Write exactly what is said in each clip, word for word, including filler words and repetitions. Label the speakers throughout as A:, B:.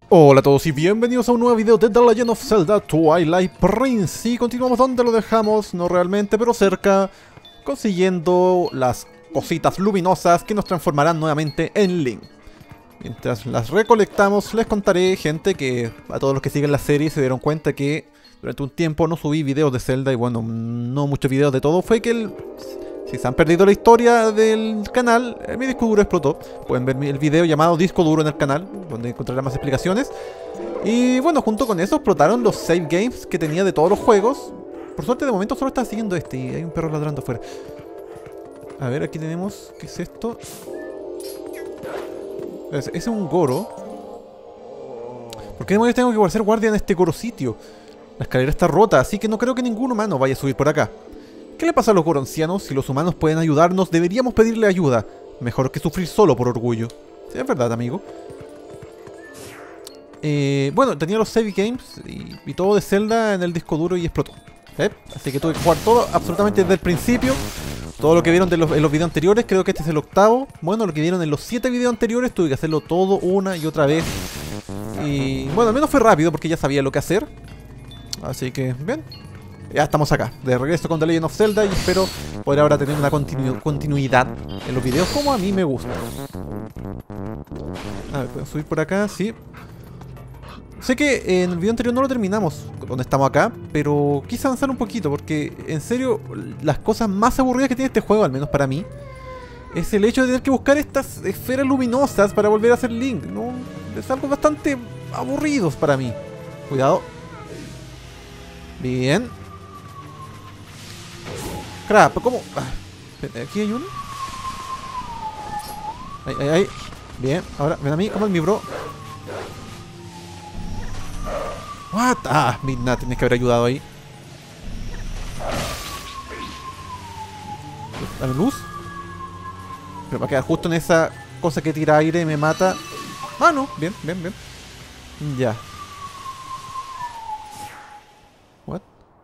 A: Hola a todos y bienvenidos a un nuevo video de The Legend of Zelda Twilight Prince. Y continuamos donde lo dejamos, no realmente, pero cerca, consiguiendo las cositas luminosas que nos transformarán nuevamente en Link. Mientras las recolectamos, les contaré, gente, que a todos los que siguen la serie se dieron cuenta que durante un tiempo no subí videos de Zelda, y bueno, no muchos videos de todo. Fue que el... si se han perdido la historia del canal, mi disco duro explotó. Pueden ver el video llamado Disco Duro en el canal, donde encontrarán más explicaciones. Y bueno, junto con eso explotaron los save games que tenía de todos los juegos. Por suerte de momento solo está siguiendo este y hay un perro ladrando afuera. A ver, aquí tenemos... ¿qué es esto? Ese es un Goro. ¿Por qué demonios tengo que ser guardia en este Goro sitio? La escalera está rota, así que no creo que ningún humano vaya a subir por acá. ¿Qué le pasa a los goroncianos? Si los humanos pueden ayudarnos, deberíamos pedirle ayuda. Mejor que sufrir solo por orgullo. Sí, es verdad, amigo. Eh, bueno, tenía los save games y, y todo de Zelda en el disco duro y explotó. ¿Eh? Así que tuve que jugar todo absolutamente desde el principio. Todo lo que vieron de los, en los videos anteriores, creo que este es el octavo. Bueno, lo que vieron en los siete videos anteriores, tuve que hacerlo todo una y otra vez. Y bueno, al menos fue rápido porque ya sabía lo que hacer. Así que, bien. Ya estamos acá, de regreso con The Legend of Zelda, y espero poder ahora tener una continu continuidad en los videos como a mí me gusta. A ver, ¿puedo subir por acá? Sí. Sé que en el video anterior no lo terminamos, donde estamos acá, pero quise avanzar un poquito, porque en serio, las cosas más aburridas que tiene este juego, al menos para mí, es el hecho de tener que buscar estas esferas luminosas para volver a hacer Link. ¿No? Es algo bastante aburrido para mí. Cuidado. Bien. Crap, ¿cómo? Ah, ¿aquí hay uno? Ahí, ahí, ahí. Bien, ahora, ven a mí, ¿cómo es mi bro? What? Ah, Midna, tenés que haber ayudado ahí. Dame luz. Pero va a quedar justo en esa cosa que tira aire y me mata. Ah, no, bien, bien, bien. Ya. What?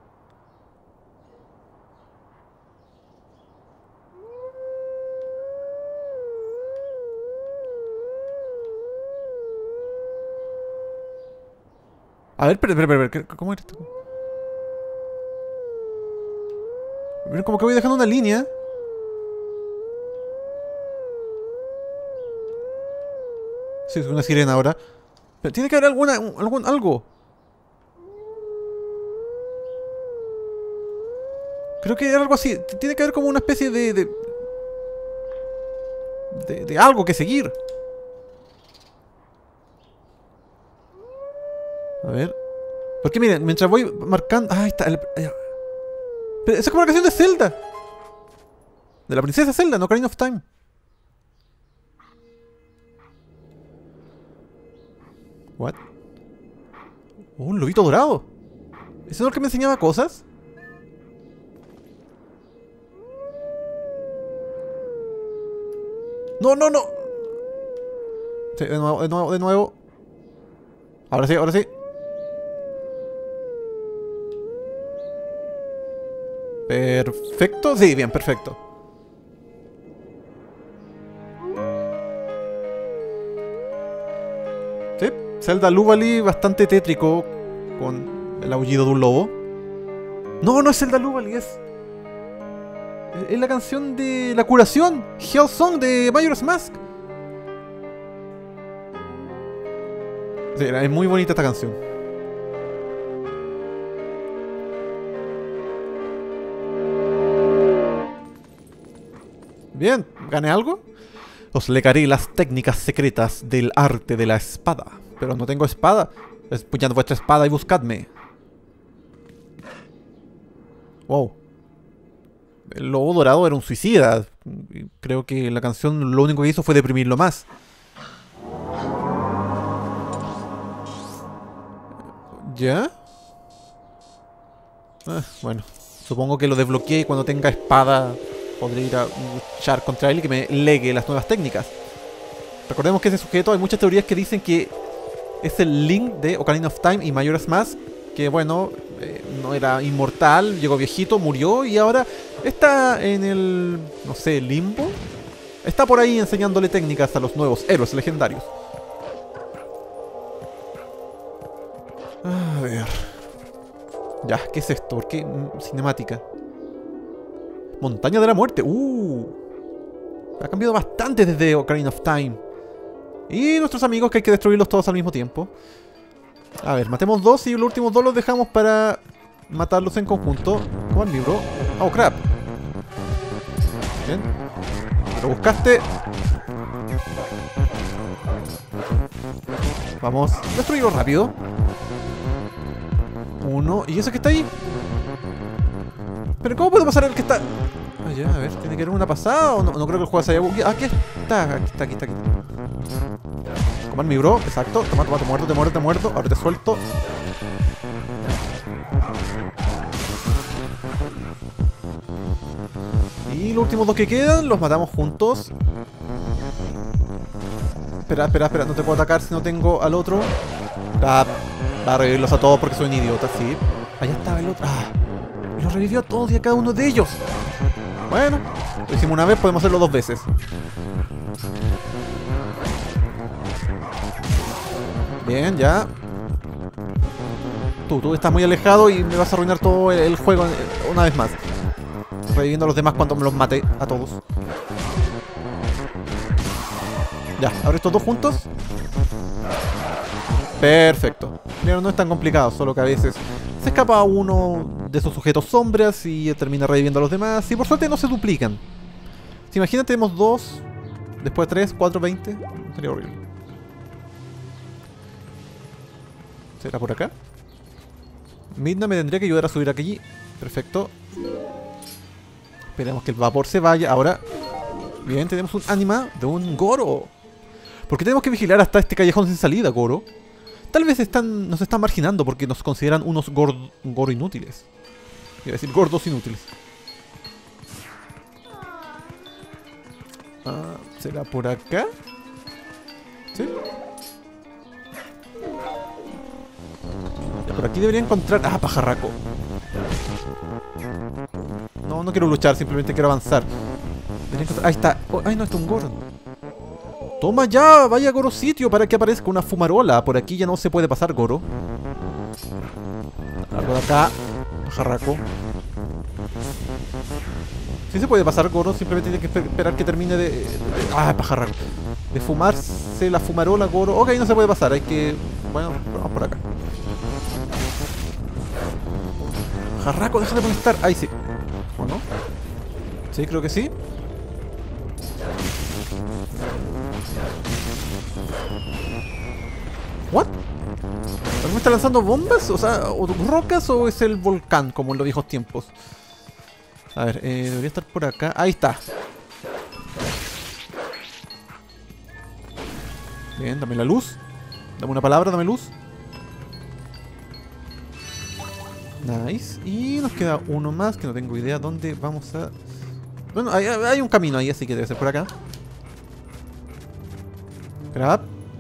A: A ver, espera, espera, espera, ¿cómo era esto? Miren, como que voy dejando una línea. Sí, es una sirena ahora. Pero tiene que haber alguna, algún, algo. Creo que era algo así. Tiene que haber como una especie de... de, de, de algo que seguir. A ver. Porque miren, mientras voy marcando... Ah, ahí está. El... Pero esa es como la canción de Zelda. De la princesa Zelda, no Ocarina of Time. What? Oh, un lobito dorado. ¿Ese no es el que me enseñaba cosas? No, no, no. Sí, de nuevo, de nuevo, de nuevo. Ahora sí, ahora sí. Perfecto. Sí, bien, perfecto. Sí, Zelda Luvali bastante tétrico con el aullido de un lobo. No, no es Zelda Luvali, es... es la canción de la curación, Hell Song de Majora's Mask. Sí, es muy bonita esta canción. Bien, ¿gané algo? Os legaré las técnicas secretas del arte de la espada. Pero no tengo espada. Empuñad vuestra espada y buscadme. Wow. El lobo dorado era un suicida. Creo que la canción lo único que hizo fue deprimirlo más. ¿Ya? Ah, bueno. Supongo que lo desbloqueé y cuando tenga espada podré ir a luchar contra él y que me legue las nuevas técnicas. Recordemos que ese sujeto, hay muchas teorías que dicen que es el Link de Ocarina of Time y Majora's Mask, que bueno, eh, no era inmortal, llegó viejito, murió y ahora está en el, no sé, limbo. Está por ahí enseñándole técnicas a los nuevos héroes legendarios. ver. Ya, ¿qué es esto? ¿Por qué? Mm, cinemática. Montaña de la muerte. Uh. Ha cambiado bastante desde Ocarina of Time. Y nuestros amigos que hay que destruirlos todos al mismo tiempo. A ver, matemos dos y los últimos dos los dejamos para matarlos en conjunto. Con el libro. Oh, crap. Bien. Lo buscaste. Vamos, destruirlo rápido. Uno. ¿Y ese que está ahí? ¿Pero cómo puede pasar el que está...? Ah, ya, a ver, ¿tiene que haber una pasada o no? No creo que el juego se haya bugueado. Aquí está, aquí está, aquí está, aquí está. Coman mi bro, exacto. Toma, toma, te muerto, te muerto, te muerto. Ahora te suelto. Y los últimos dos que quedan los matamos juntos. Espera, espera, espera, no te puedo atacar si no tengo al otro. Ah, va a revivirlos a todos porque soy un idiota, sí. Allá estaba el otro. Ah, los revivió a todos y a cada uno de ellos. Bueno, lo hicimos una vez, podemos hacerlo dos veces. Bien, ya. Tú, tú estás muy alejado y me vas a arruinar todo el, el juego una vez más. Reviviendo a los demás cuando me los mate a todos. Ya, ahora estos dos juntos. Perfecto. Mira, no es tan complicado, solo que a veces se escapa uno de esos sujetos sombras y termina reviviendo a los demás. Y por suerte no se duplican. Si imagínate, tenemos dos, después tres, cuatro, veinte. Sería horrible. ¿Será por acá? Midna me tendría que ayudar a subir aquí. Perfecto. Esperemos que el vapor se vaya. Ahora, bien, tenemos un ánima de un Goro. ¿Por qué tenemos que vigilar hasta este callejón sin salida, Goro? Tal vez están, nos están marginando porque nos consideran unos gor, Goro inútiles. Iba a decir gordos inútiles. Ah, ¿será por acá? ¿Sí? Ya, por aquí debería encontrar... ¡Ah, pajarraco! No, no quiero luchar, simplemente quiero avanzar. Debería encontrar... Ahí está. Oh, ay, no, está un Goro. Toma ya, vaya Goro sitio para que aparezca una fumarola. Por aquí ya no se puede pasar, Goro. Algo de acá. Pajarraco. Sí se puede pasar, Goro, simplemente tiene que esperar que termine de... de ah, pajarraco. De fumarse la fumarola, Goro. Ok, no se puede pasar, hay que... Bueno, vamos por acá. Pajarraco, deja de molestar. Ahí sí. ¿O no? Sí, creo que sí. ¿What? ¿Me está lanzando bombas? O sea, ¿o rocas o es el volcán como en los viejos tiempos? A ver, eh, debería estar por acá. Ahí está. Bien, dame la luz. Dame una palabra, dame luz. Nice. Y nos queda uno más que no tengo idea dónde vamos a... Bueno, hay, hay un camino ahí, así que debe ser por acá. Grab.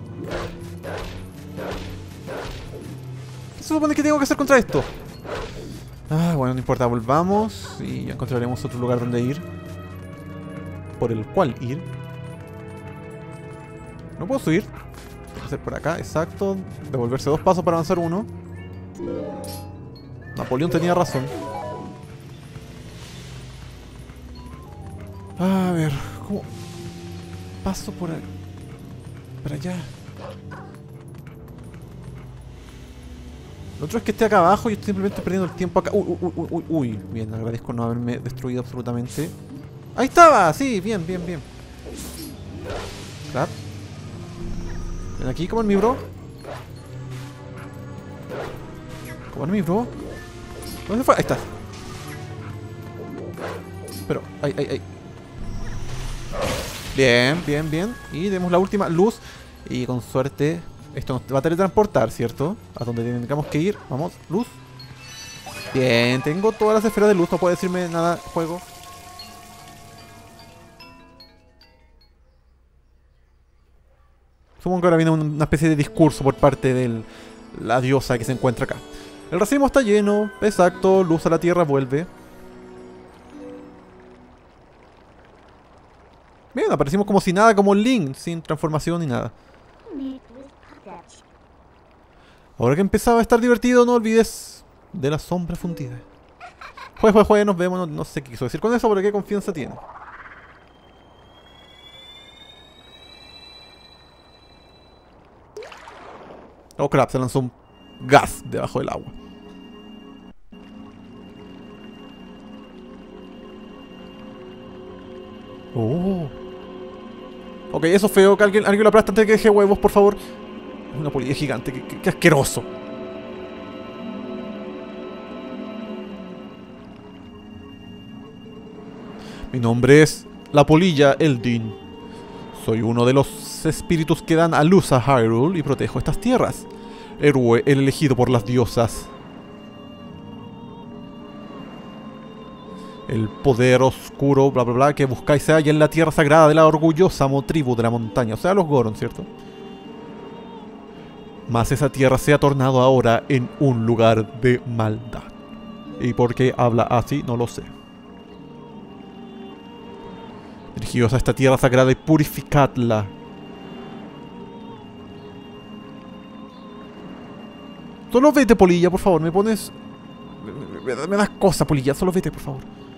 A: ¿Qué se supone que tengo que hacer contra esto? Ah, bueno, no importa, volvamos y ya encontraremos otro lugar donde ir. Por el cual ir. No puedo subir. Tengo que hacer por acá, exacto. Devolverse dos pasos para avanzar uno. Napoleón tenía razón. A ver, ¿cómo? Paso por ahí. Para allá. Lo otro es que esté acá abajo y estoy simplemente perdiendo el tiempo acá. Uy, uy, uy, uy, uy. Bien, agradezco no haberme destruido absolutamente. ¡Ahí estaba! Sí, bien, bien, bien. Claro. Ven aquí, como en mi bro. Como en mi bro. ¿Dónde fue? Ahí está. Pero, ay, ay, ay. Bien, bien, bien. Y demos la última luz. Y con suerte esto nos va a teletransportar, ¿cierto? A donde tengamos que ir. Vamos, luz. Bien, tengo todas las esferas de luz. No puede decirme nada, juego. Supongo que ahora viene una especie de discurso por parte de la diosa que se encuentra acá. El racimo está lleno. Exacto, luz a la tierra, vuelve. Bien, aparecimos como si nada, como Link, sin transformación ni nada. Ahora que empezaba a estar divertido, no olvides de la sombra fundida. Jue, jue, jue, nos vemos. No, no sé qué quiso decir con eso, pero qué confianza tiene. Oh crap, se lanzó un gas debajo del agua. Oh. Ok, eso es feo, que alguien, alguien lo aplasta antes de que deje huevos, por favor. Es una polilla gigante, qué, qué, qué asqueroso. Mi nombre es la polilla Eldin. Soy uno de los espíritus que dan a luz a Hyrule y protejo estas tierras. Héroe, el elegido por las diosas. El poder oscuro, bla bla bla, que buscáis se halla en la tierra sagrada de la orgullosa tribu de la montaña. O sea, los Goron, ¿cierto? Mas esa tierra se ha tornado ahora en un lugar de maldad. ¿Y por qué habla así? No lo sé. Dirigidos a esta tierra sagrada y purificadla. Solo vete, polilla, por favor. Me pones... Me, me, me das cosas, polilla. Solo vete, por favor.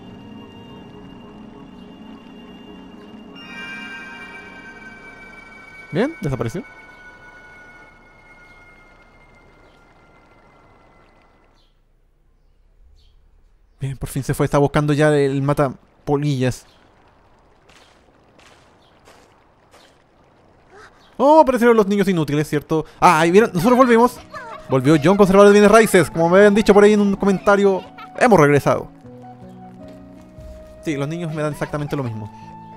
A: Bien, desapareció. Bien, por fin se fue. Está buscando ya el mata polillas. Oh, aparecieron los niños inútiles, ¿cierto? Ah, y vieron, nosotros volvimos. Volvió John, conservador de bienes raíces. Como me habían dicho por ahí en un comentario, hemos regresado. Sí, los niños me dan exactamente lo mismo.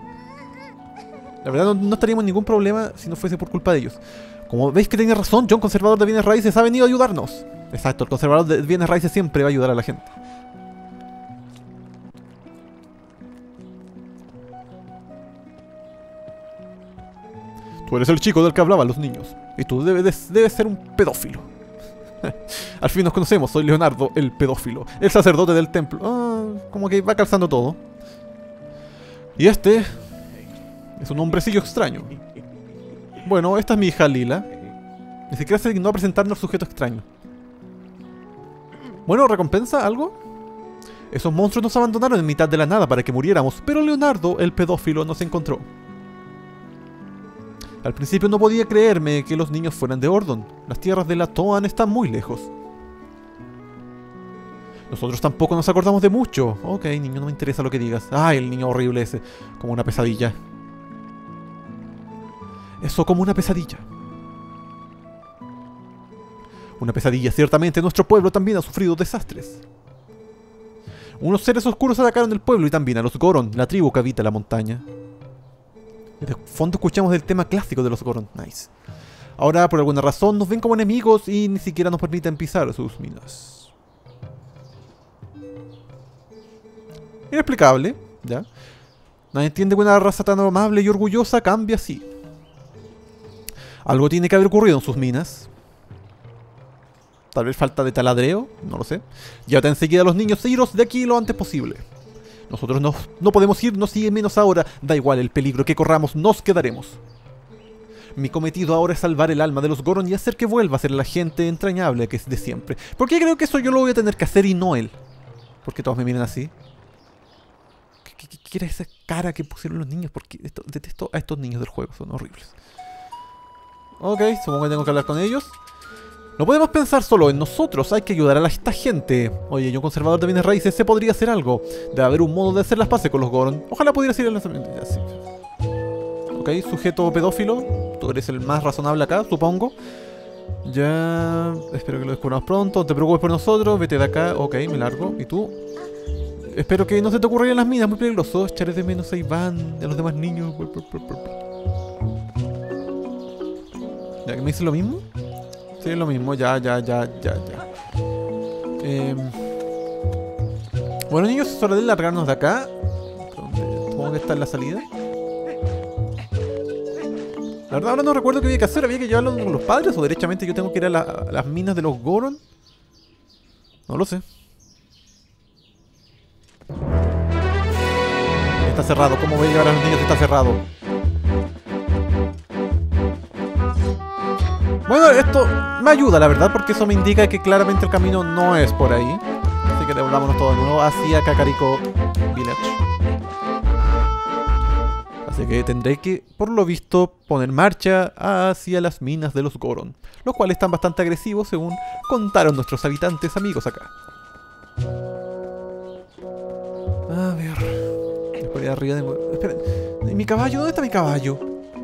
A: La verdad no, no estaríamos en ningún problema si no fuese por culpa de ellos. Como veis que tenía razón, John, conservador de bienes raíces, ha venido a ayudarnos. Exacto, el conservador de bienes raíces siempre va a ayudar a la gente. Tú eres el chico del que hablaban los niños. Y tú debes, debes ser un pedófilo. Al fin nos conocemos, soy Leonardo, el pedófilo. El sacerdote del templo. Ah, como que va calzando todo. Y este... es un hombrecillo extraño. Bueno, esta es mi hija Lila. Ni siquiera se dignó a presentarnos sujeto extraño. Bueno, ¿recompensa algo? Esos monstruos nos abandonaron en mitad de la nada para que muriéramos, pero Leonardo, el pedófilo, nos encontró. Al principio no podía creerme que los niños fueran de Ordon. Las tierras de la Toan están muy lejos. Nosotros tampoco nos acordamos de mucho. Ok, niño, no me interesa lo que digas. Ay, el niño horrible ese. Como una pesadilla. Eso como una pesadilla. Una pesadilla. Ciertamente nuestro pueblo también ha sufrido desastres. Unos seres oscuros atacaron el pueblo y también a los Goron, la tribu que habita la montaña. De fondo escuchamos el tema clásico de los Goron. Nice. Ahora, por alguna razón, nos ven como enemigos y ni siquiera nos permiten pisar sus minas. Inexplicable, ¿ya? Nadie entiende que una raza tan amable y orgullosa cambie así. Algo tiene que haber ocurrido en sus minas. Tal vez falta de taladreo, no lo sé. Llévate enseguida a los niños e iros de aquí lo antes posible. Nosotros no, no podemos irnos y menos ahora. Da igual el peligro que corramos, nos quedaremos. Mi cometido ahora es salvar el alma de los Goron y hacer que vuelva a ser la gente entrañable que es de siempre. ¿Por qué creo que eso yo lo voy a tener que hacer y no él? ¿Por qué todos me miran así? ¿Qué, qué, qué, qué era esa cara que pusieron los niños? Porque esto, detesto a estos niños del juego, son horribles. Ok, supongo que tengo que hablar con ellos. No podemos pensar solo en nosotros, hay que ayudar a la, esta gente. Oye, yo conservador de bienes raíces, se podría hacer algo. Debe haber un modo de hacer las paces con los Goron. Ojalá pudieras ir al lanzamiento. Ya, sí. Ok, sujeto pedófilo. Tú eres el más razonable acá, supongo. Ya... espero que lo descubramos pronto. No te preocupes por nosotros, vete de acá. Ok, me largo. ¿Y tú? Espero que no se te ocurra ir a las minas, muy peligroso. Echaré de menos a Iván y a los demás niños. ¿Ya que me dice lo mismo? Sí, es lo mismo, ya, ya, ya, ya, ya. Eh, bueno, niños, es hora de largarnos de acá. Supongo que está en la salida. La verdad, ahora no recuerdo qué había que hacer. ¿Había que llevarlo con los padres o derechamente yo tengo que ir a, la, a las minas de los Goron? No lo sé. Está cerrado. ¿Cómo voy a llevar a los niños si está cerrado? Bueno, esto me ayuda, la verdad, porque eso me indica que claramente el camino no es por ahí. Así que devolvámonos todo de nuevo hacia Kakariko Village. Así que tendré que, por lo visto, poner marcha hacia las minas de los Goron, los cuales están bastante agresivos según contaron nuestros habitantes amigos acá. A ver... Después de arriba de... Esperen, ¿mi caballo? ¿Dónde está mi caballo?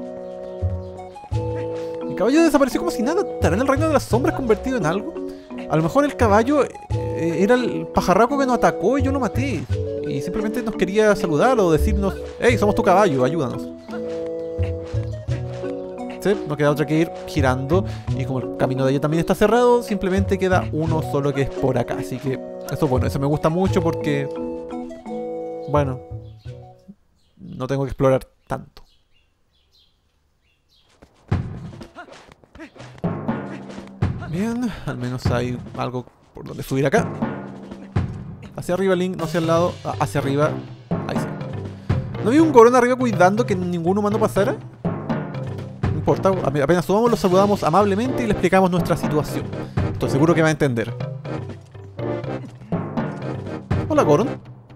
A: Mi caballo desapareció como si nada. ¿Estará en el reino de las sombras convertido en algo? A lo mejor el caballo eh, era el pajarraco que nos atacó y yo lo maté. Y simplemente nos quería saludar o decirnos: hey, somos tu caballo, ayúdanos. Sí, no queda otra que ir girando. Y como el camino de allá también está cerrado, simplemente queda uno solo que es por acá. Así que eso es bueno, eso me gusta mucho porque... Bueno, no tengo que explorar tanto. Bien, al menos hay algo por donde subir acá. Hacia arriba, Link, no hacia el lado. Ah, hacia arriba. Ahí sí. ¿No había un Goron arriba cuidando que ningún humano pasara? No importa, apenas subamos lo saludamos amablemente y le explicamos nuestra situación. Estoy seguro que va a entender. Hola, Goron.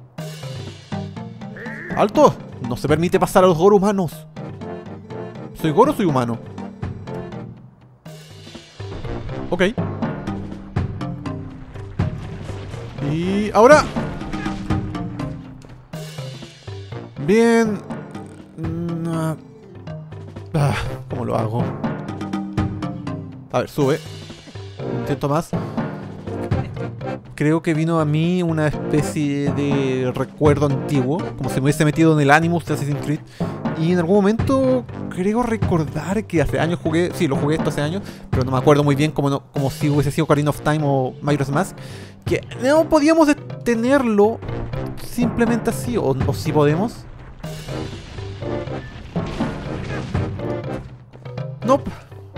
A: ¡Alto! No se permite pasar a los Goro humanos. ¿Soy Goro o soy humano? Ok. Y ahora. Bien. Ah, ¿cómo lo hago? A ver, sube. Un intento más. Creo que vino a mí una especie de recuerdo antiguo, como si me hubiese metido en el Animus de Assassin's Creed. Y en algún momento creo recordar que hace años jugué, sí, lo jugué esto hace años, pero no me acuerdo muy bien, como, no, como si hubiese sido Ocarina of Time o Majora's Mask, que no podíamos detenerlo simplemente así, o, o si podemos. Nope.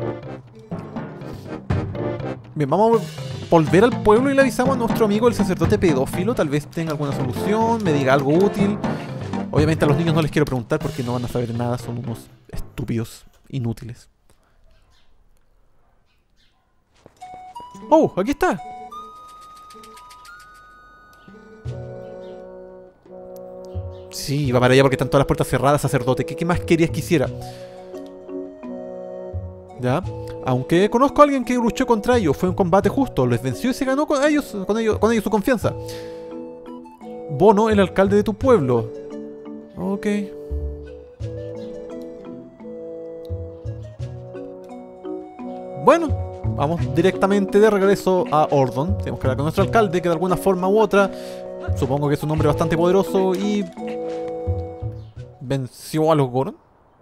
A: Bien, vamos a volver al pueblo y le avisamos a nuestro amigo el sacerdote pedófilo. Tal vez tenga alguna solución, me diga algo útil. Obviamente a los niños no les quiero preguntar porque no van a saber nada, son unos estúpidos inútiles. ¡Oh! ¡Aquí está! Sí, va para allá porque están todas las puertas cerradas, sacerdote. ¿Qué, qué más querías que hiciera? Ya. Aunque conozco a alguien que luchó contra ellos, fue un combate justo, les venció y se ganó con ellos, con ellos, con ellos su confianza. Bono, el alcalde de tu pueblo. Ok. Bueno, vamos directamente de regreso a Ordon. Tenemos que hablar con nuestro alcalde, que de alguna forma u otra, supongo que es un hombre bastante poderoso y venció a los Goron.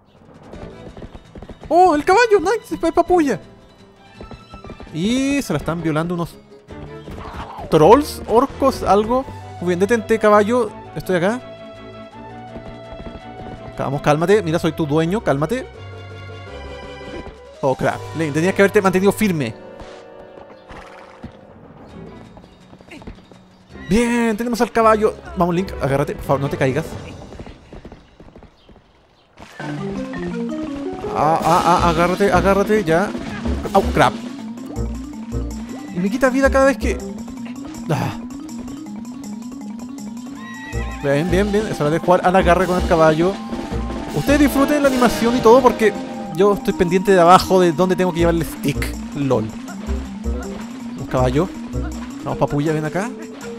A: ¡Oh, el caballo! ¡Nice! ¡Es papulla! Y se la están violando unos trolls, orcos, algo. Muy bien, detente, caballo. Estoy acá. Vamos, cálmate. Mira, soy tu dueño, cálmate. Oh, crap. Link, tenías que haberte mantenido firme. Bien, tenemos al caballo. Vamos, Link, agárrate. Por favor, no te caigas. Ah, ah, ah, agárrate, agárrate, ya. ¡Oh, crap! Y me quita vida cada vez que... Ah. Bien, bien, bien. Es hora de jugar al agarre con el caballo. Ustedes disfruten la animación y todo porque yo estoy pendiente de abajo de dónde tengo que llevar el stick. LOL. Un caballo. Vamos, papulla, ven acá.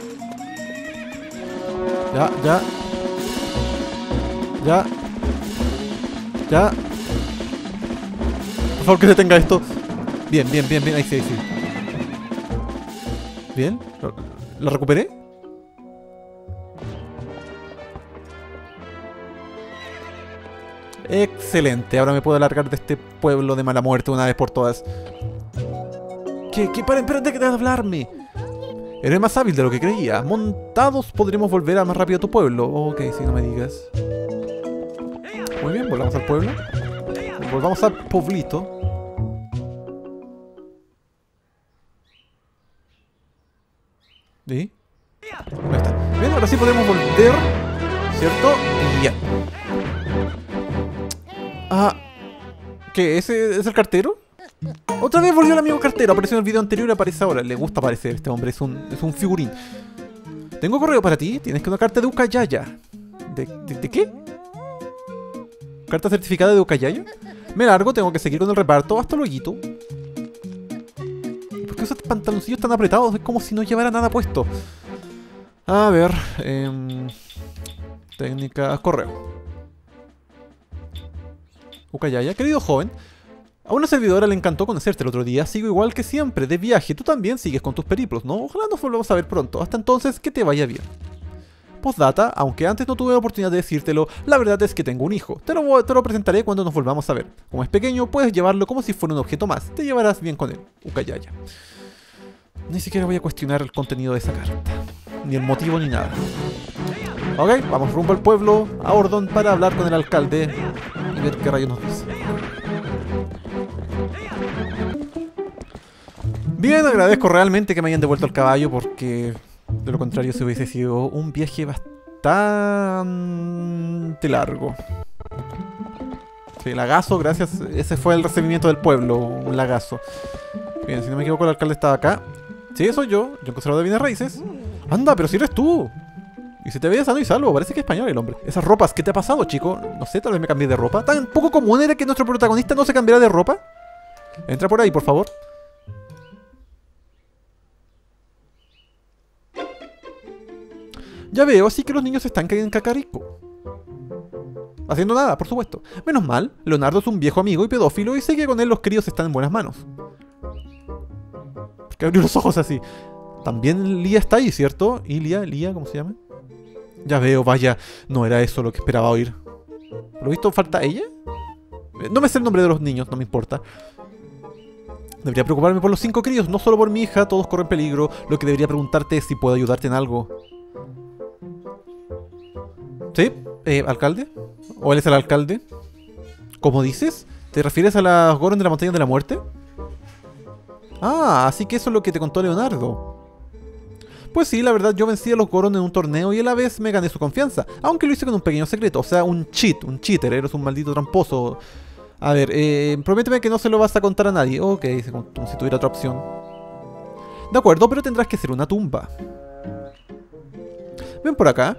A: Ya, ya. Ya. Ya. Por favor, que se tenga esto. Bien, bien, bien, bien. Ahí sí, ahí sí. Bien. ¿La recuperé? Excelente. Ahora me puedo alargar de este pueblo de mala muerte una vez por todas. ¿Qué? ¿Qué? Paren, espérate que de hablarme. Eres más hábil de lo que creía. Montados podremos volver a más rápido a tu pueblo. Ok, si no me digas. Muy bien, volvamos al pueblo. Volvamos al pueblito. ¿Sí? Ahí está. Bien, ahora sí podemos volver. ¿Cierto? Bien. Ah, ¿qué? ¿Ese es el cartero? Otra vez volvió el amigo cartero. Apareció en el video anterior y aparece ahora. Le gusta aparecer este hombre. Es un, es un figurín. Tengo correo para ti. Tienes que una carta de Ucayaya. ¿De, de, de qué? ¿Carta certificada de Ucayaya? Me largo. Tengo que seguir con el reparto. Hasta luego. ¿Por qué esos pantaloncillos tan apretados? Es como si no llevara nada puesto. A ver. Eh, técnica. Correo. Ucayaya. Querido joven. A una servidora le encantó conocerte el otro día. Sigo igual que siempre, de viaje. Tú también sigues con tus periplos, ¿no? Ojalá nos volvamos a ver pronto. Hasta entonces, que te vaya bien. Postdata, aunque antes no tuve la oportunidad de decírtelo, la verdad es que tengo un hijo. Te lo, te lo presentaré cuando nos volvamos a ver. Como es pequeño, puedes llevarlo como si fuera un objeto más. Te llevarás bien con él. Ucayaya. Ni siquiera voy a cuestionar el contenido de esa carta. Ni el motivo ni nada. Ok, vamos rumbo al pueblo, a Ordon, para hablar con el alcalde y ver qué rayos nos dice. Bien, agradezco realmente que me hayan devuelto el caballo porque de lo contrario se hubiese sido un viaje bastante largo. Sí, lagazo, gracias. Ese fue el recibimiento del pueblo, un lagazo. Bien, si no me equivoco el alcalde estaba acá. Sí, soy yo, yo conservador de bienes raíces. Anda, pero si eres tú. Y se te veía sano y salvo, parece que es español el hombre. Esas ropas, ¿qué te ha pasado, chico? No sé, tal vez me cambié de ropa. Tan poco común era que nuestro protagonista no se cambiara de ropa. Entra por ahí, por favor. Ya veo, así que los niños están en Cacarico. Haciendo nada, por supuesto. Menos mal, Leonardo es un viejo amigo y pedófilo y sé que con él los críos están en buenas manos. Porque abrió los ojos así. También Lía está ahí, ¿cierto? Ilia, Lía, ¿cómo se llama? Ya veo, vaya, no era eso lo que esperaba oír. ¿Por lo visto falta ella? No me sé el nombre de los niños, no me importa. Debería preocuparme por los cinco críos, no solo por mi hija, todos corren peligro. Lo que debería preguntarte es si puedo ayudarte en algo. ¿Sí? Eh, ¿Alcalde? ¿O él es el alcalde? ¿Cómo dices? ¿Te refieres a las Goron de la Montaña de la Muerte? Ah, así que eso es lo que te contó Leonardo. Pues sí, la verdad yo vencí a los Goron en un torneo y a la vez me gané su confianza. Aunque lo hice con un pequeño secreto, o sea, un cheat, un cheater, eres un maldito tramposo. A ver, eh, prométeme que no se lo vas a contar a nadie. Ok, como si tuviera otra opción. De acuerdo, pero tendrás que hacer una tumba. Ven por acá.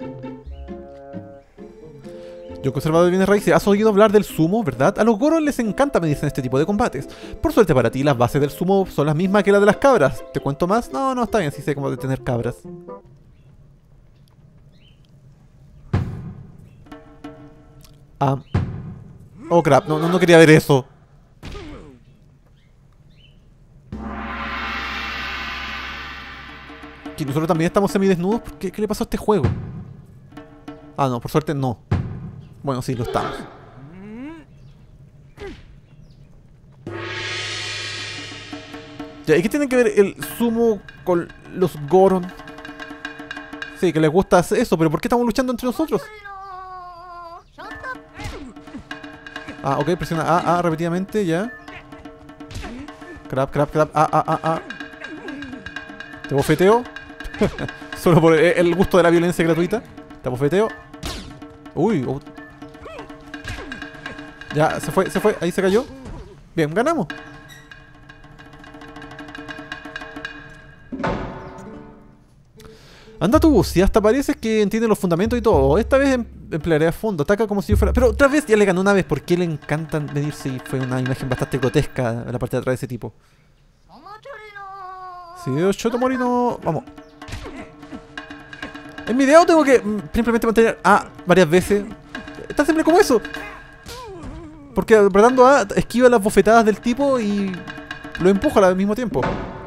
A: Yo conservador de bienes raíces, has oído hablar del sumo, ¿verdad? A los Goron les encanta medirse en este tipo de combates. Por suerte para ti, las bases del sumo son las mismas que las de las cabras. ¿Te cuento más? No, no, está bien, sí sé cómo detener cabras. Ah. Oh, crap, no, no, no quería ver eso. ¿Que nosotros también estamos semidesnudos? ¿Qué, ¿Qué le pasó a este juego? Ah, no, por suerte no. Bueno, sí, lo estamos. Ya, ¿y qué tiene que ver el sumo con los Goron? Sí, que les gusta eso, pero ¿por qué estamos luchando entre nosotros? Ah, ok, presiona A, A repetidamente, ya. Crap, crap, crap, A, A, A, A. Te bofeteo. Solo por el gusto de la violencia gratuita. Te bofeteo. Uy, oh. Ya, se fue, se fue, ahí se cayó. Bien, ganamos. Anda tú, si hasta pareces que entiende los fundamentos y todo. Esta vez em emplearé a fondo, ataca como si yo fuera... Pero otra vez ya le ganó una vez, ¿por qué le encantan venirse? Y fue una imagen bastante grotesca en la parte de atrás de ese tipo. Si veo Shotomori no... Vamos. En mi video tengo que simplemente mantener A varias veces. Está simple como eso. Porque apretando A, esquiva las bofetadas del tipo y lo empuja al mismo tiempo.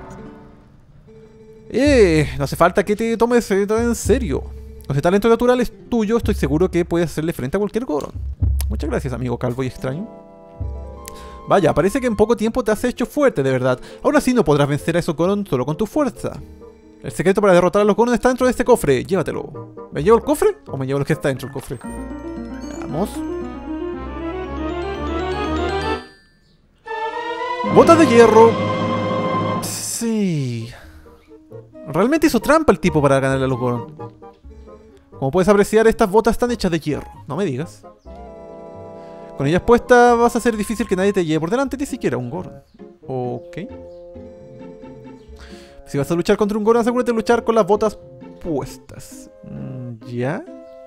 A: Eh, no hace falta que te tomes en serio. Ese talento natural es tuyo, estoy seguro que puedes hacerle frente a cualquier Goron. Muchas gracias, amigo calvo y extraño. Vaya, parece que en poco tiempo te has hecho fuerte, de verdad. Aún así no podrás vencer a esos Goron solo con tu fuerza. El secreto para derrotar a los Goron está dentro de este cofre, llévatelo. ¿Me llevo el cofre o me llevo lo que está dentro del cofre? Vamos. Botas de hierro. Sí. Realmente hizo trampa el tipo para ganarle a los Goron. Como puedes apreciar, estas botas están hechas de hierro. No me digas. Con ellas puestas vas a hacer difícil que nadie te lleve por delante, ni siquiera un Goron. Ok. Si vas a luchar contra un Goron, asegúrate de luchar con las botas puestas. ¿Ya?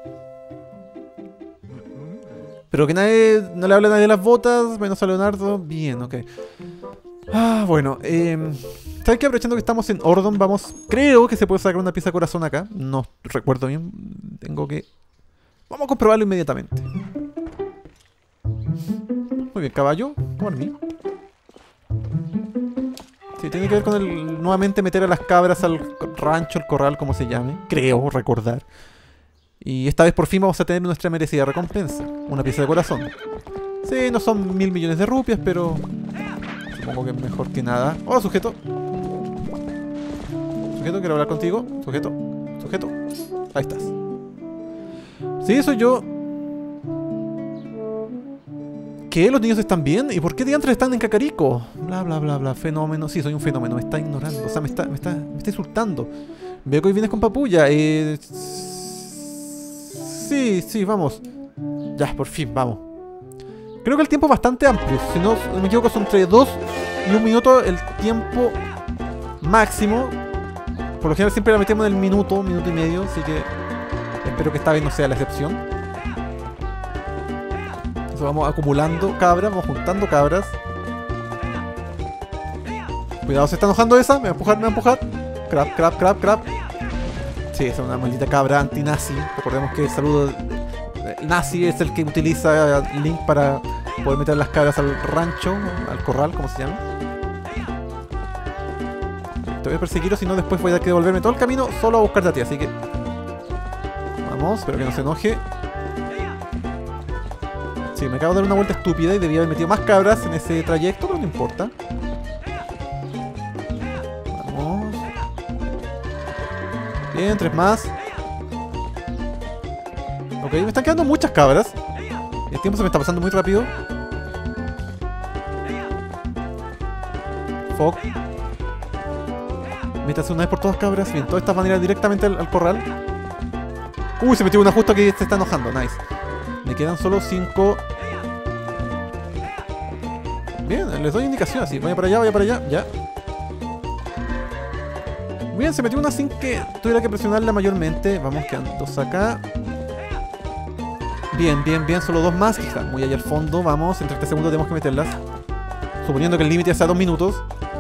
A: Pero que nadie, no le hable a nadie de las botas, menos a Leonardo. Bien, ok. Ah, bueno. Eh, ¿Saben qué? Aprovechando que estamos en Ordon, vamos... Creo que se puede sacar una pieza de corazón acá. No recuerdo bien. Tengo que... Vamos a comprobarlo inmediatamente. Muy bien, caballo. Por mí. Sí, tiene que ver con el... Nuevamente meter a las cabras al rancho, al corral, como se llame. Creo recordar. Y esta vez por fin vamos a tener nuestra merecida recompensa. Una pieza de corazón. Sí, no son mil millones de rupias, pero... Supongo que es mejor que nada. Hola, sujeto. Sujeto, quiero hablar contigo. Sujeto. Sujeto. Ahí estás. Sí, soy yo. ¿Qué? ¿Los niños están bien? ¿Y por qué diantres están en Kakariko? Bla, bla, bla, bla. Fenómeno. Sí, soy un fenómeno. Me está ignorando. O sea, me está, me está, me está insultando. Veo que hoy vienes con Papulla. Eh... Sí, sí, vamos. Ya, por fin, vamos. Creo que el tiempo es bastante amplio. Si no, no me equivoco, son entre dos y un minuto el tiempo máximo. Por lo general siempre la metemos en el minuto, minuto y medio. Así que espero que esta vez no sea la excepción. Eso, vamos acumulando cabras, vamos juntando cabras. Cuidado, se está enojando esa. Me va a empujar, me va a empujar. Crap, crap, crap, crap. Sí, esa es una maldita cabra anti-nazi. Recordemos que el saludo nazi es el que utiliza Link para poder meter las cabras al rancho, al corral, como se llama. Te voy a perseguir o si no después voy a tener que devolverme todo el camino solo a buscarte a ti, así que... Vamos, espero que no se enoje. Sí, me acabo de dar una vuelta estúpida y debía haber metido más cabras en ese trayecto, pero no importa. Bien, tres más. Ok, me están quedando muchas cabras. El tiempo se me está pasando muy rápido. Fuck. Métase una vez por todas cabras. Bien, todas estas van a ir directamente al, al corral. Uy, se metió una justo que se está enojando. Nice. Me quedan solo cinco. Bien, les doy indicación así. Vaya para allá, vaya para allá. Ya. Bien, se metió una sin que tuviera que presionarla mayormente. Vamos, quedan dos acá. Bien, bien, bien. Solo dos más que están muy allá al fondo. Vamos, en treinta segundos tenemos que meterlas. Suponiendo que el límite sea dos minutos.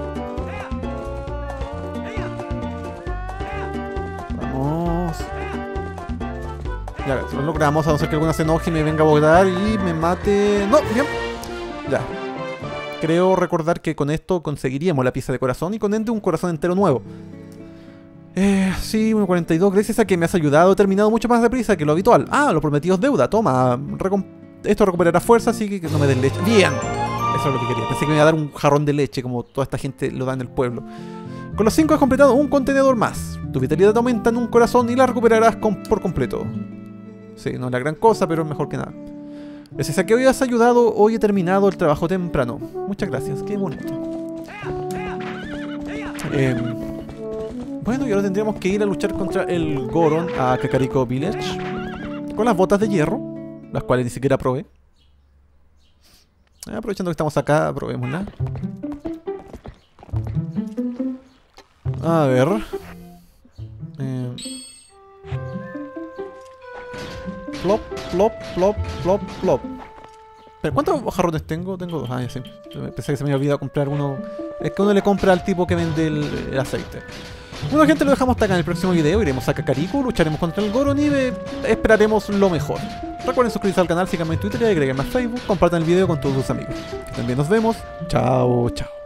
A: Vamos. Ya, si lo logramos, a no ser que alguna se enoje y me venga a botar y me mate. No, bien. Ya. Creo recordar que con esto conseguiríamos la pieza de corazón y con ende un corazón entero nuevo. Eh, sí, uno cuarenta y dos. Gracias a que me has ayudado, he terminado mucho más deprisa que lo habitual. Ah, lo prometido es deuda. Toma, esto recuperará fuerza, así que no me des leche. Bien, eso es lo que quería. Pensé que me iba a dar un jarrón de leche, como toda esta gente lo da en el pueblo. Con los cinco has completado un contenedor más. Tu vitalidad aumenta en un corazón y la recuperarás con, por completo. Sí, no es la gran cosa, pero es mejor que nada. Gracias a que hoy has ayudado, hoy he terminado el trabajo temprano. Muchas gracias, qué bonito. Eh... Bueno, y ahora tendríamos que ir a luchar contra el Goron a Kakariko Village con las botas de hierro, las cuales ni siquiera probé. Eh, aprovechando que estamos acá, probémosla. A ver. Eh. Plop, plop, plop, plop, plop. Pero ¿cuántos jarrones tengo? Tengo dos. Ah, ya sí. Pensé que se me había olvidado comprar uno. Es que uno le compra al tipo que vende el, el aceite. Bueno, gente, lo dejamos hasta acá en el próximo video. Iremos a Kakariko, lucharemos contra el Goron y eh, esperaremos lo mejor. Recuerden suscribirse al canal, síganme en Twitter y agreguenme a Facebook. Compartan el video con todos sus amigos. Que también nos vemos. Chao, chao.